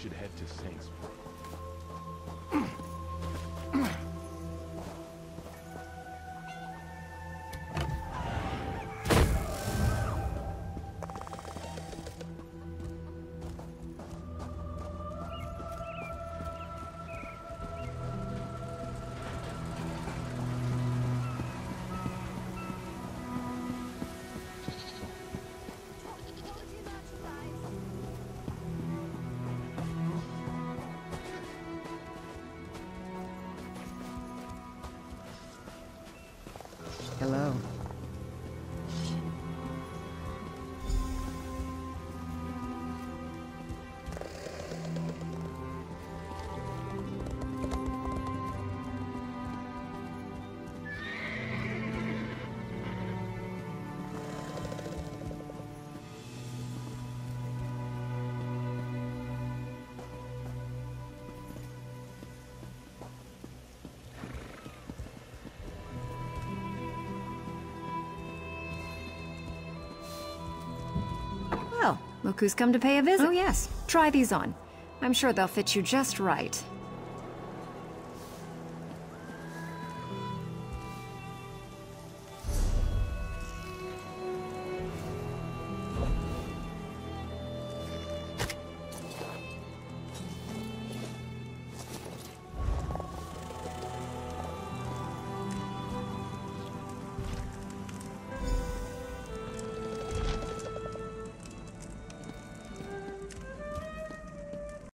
should head to Saints. Hello. Well, look who's come to pay a visit. Oh yes, try these on. I'm sure they'll fit you just right.